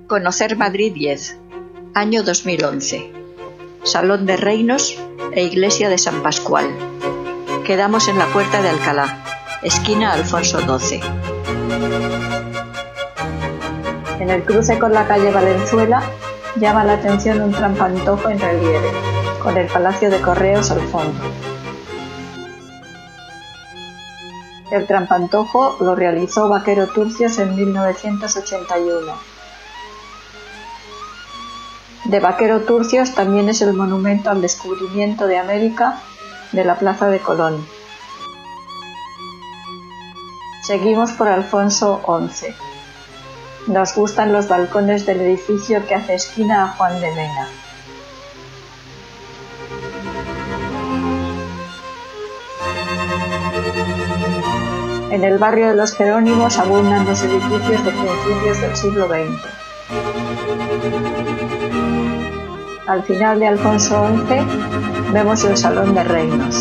Conocer Madrid 10, año 2011. Salón de Reinos e Iglesia de San Pascual. Quedamos en la Puerta de Alcalá, esquina Alfonso XII. En el cruce con la calle Valenzuela llama la atención un trampantojo en relieve, con el Palacio de Correos al fondo. El trampantojo lo realizó Vaquero Turcios en 1981. De Vaquero Turcios también es el monumento al descubrimiento de América de la Plaza de Colón. Seguimos por Alfonso XI. Nos gustan los balcones del edificio que hace esquina a Juan de Mena. En el barrio de los Jerónimos abundan los edificios de principios del siglo XX. Al final de Alfonso XI vemos el Salón de Reinos.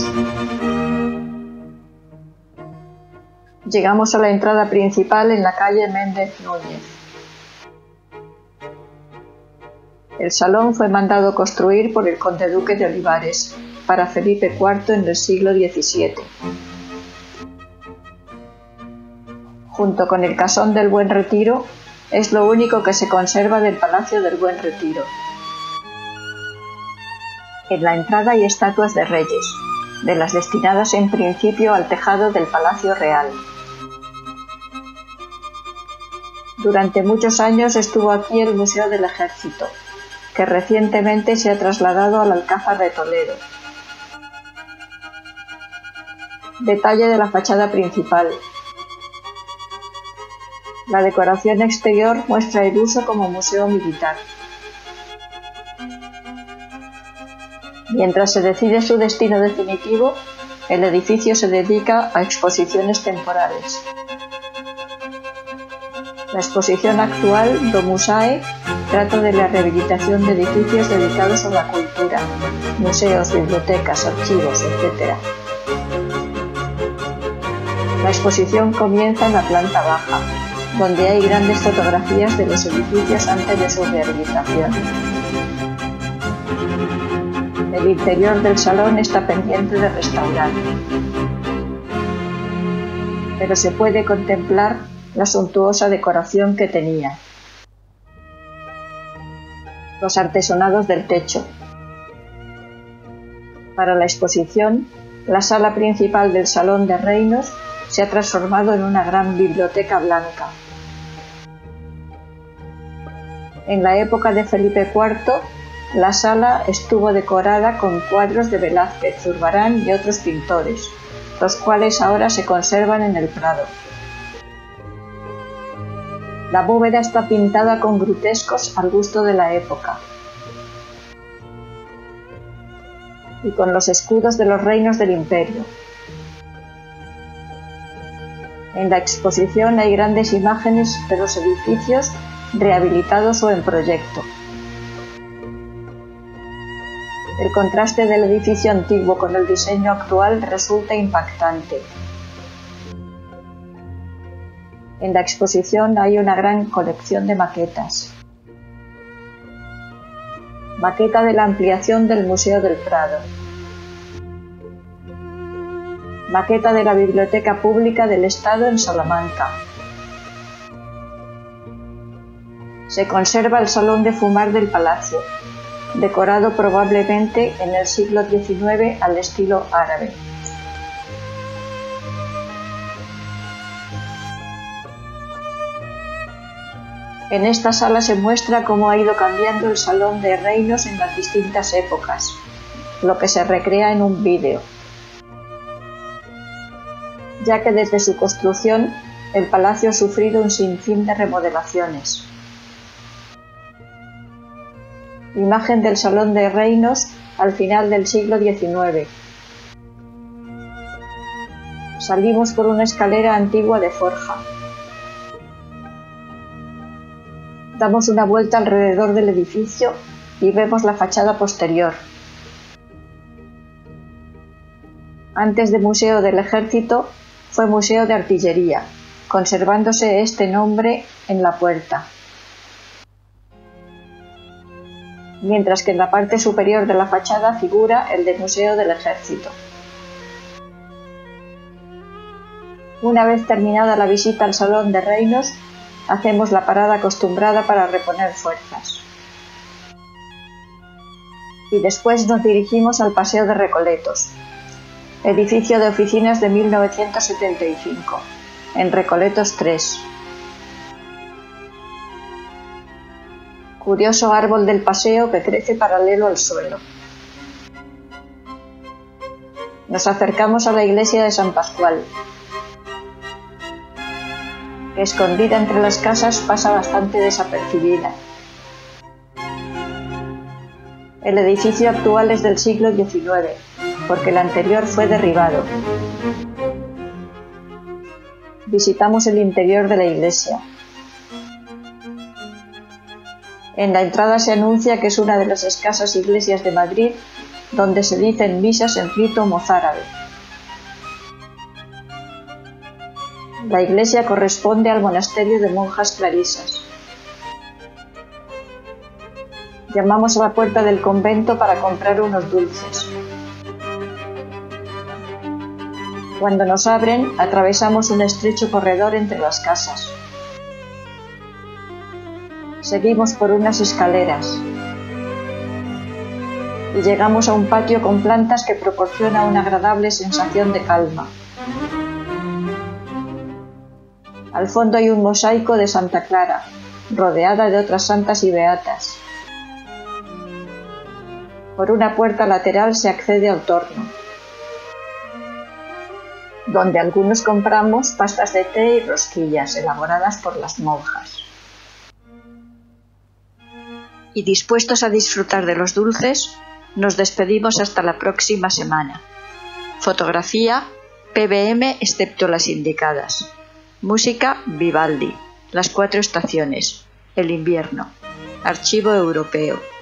Llegamos a la entrada principal en la calle Méndez Núñez. El salón fue mandado construir por el conde duque de Olivares para Felipe IV en el siglo XVII. Junto con el Casón del Buen Retiro, es lo único que se conserva del Palacio del Buen Retiro. En la entrada hay estatuas de reyes, de las destinadas en principio al tejado del Palacio Real. Durante muchos años estuvo aquí el Museo del Ejército, que recientemente se ha trasladado al Alcázar de Toledo. Detalle de la fachada principal. La decoración exterior muestra el uso como museo militar. Mientras se decide su destino definitivo, el edificio se dedica a exposiciones temporales. La exposición actual, Domusae, trata de la rehabilitación de edificios dedicados a la cultura, museos, bibliotecas, archivos, etc. La exposición comienza en la planta baja, donde hay grandes fotografías de los edificios antes de su rehabilitación. El interior del salón está pendiente de restaurar, pero se puede contemplar la suntuosa decoración que tenía. Los artesonados del techo. Para la exposición, la sala principal del Salón de Reinos se ha transformado en una gran biblioteca blanca. En la época de Felipe IV, la sala estuvo decorada con cuadros de Velázquez, Zurbarán y otros pintores, los cuales ahora se conservan en el Prado. La bóveda está pintada con grutescos al gusto de la época y con los escudos de los reinos del imperio. En la exposición hay grandes imágenes de los edificios rehabilitados o en proyecto. El contraste del edificio antiguo con el diseño actual resulta impactante. En la exposición hay una gran colección de maquetas. Maqueta de la ampliación del Museo del Prado. Maqueta de la Biblioteca Pública del Estado en Salamanca. Se conserva el Salón de Fumar del Palacio, decorado probablemente en el siglo XIX al estilo árabe. En esta sala se muestra cómo ha ido cambiando el Salón de Reinos en las distintas épocas, lo que se recrea en un vídeo, ya que desde su construcción el palacio ha sufrido un sinfín de remodelaciones. Imagen del Salón de Reinos al final del siglo XIX. Salimos por una escalera antigua de forja. Damos una vuelta alrededor del edificio y vemos la fachada posterior. Antes de Museo del Ejército, fue Museo de Artillería, conservándose este nombre en la puerta. mientras que en la parte superior de la fachada figura el del Museo del Ejército. Una vez terminada la visita al Salón de Reinos, hacemos la parada acostumbrada para reponer fuerzas. Y después nos dirigimos al Paseo de Recoletos, edificio de oficinas de 1975, en Recoletos 3. Curioso árbol del paseo que crece paralelo al suelo. Nos acercamos a la iglesia de San Pascual, que escondida entre las casas pasa bastante desapercibida. El edificio actual es del siglo XIX, porque el anterior fue derribado. Visitamos el interior de la iglesia. En la entrada se anuncia que es una de las escasas iglesias de Madrid donde se dicen misas en rito mozárabe. La iglesia corresponde al monasterio de monjas clarisas. Llamamos a la puerta del convento para comprar unos dulces. Cuando nos abren, atravesamos un estrecho corredor entre las casas. Seguimos por unas escaleras y llegamos a un patio con plantas que proporciona una agradable sensación de calma. Al fondo hay un mosaico de Santa Clara, rodeada de otras santas y beatas. Por una puerta lateral se accede al torno, donde algunos compramos pastas de té y rosquillas elaboradas por las monjas. Y dispuestos a disfrutar de los dulces, nos despedimos hasta la próxima semana. Fotografía PBM excepto las indicadas. Música Vivaldi. Las 4 estaciones. El invierno. Archivo europeo.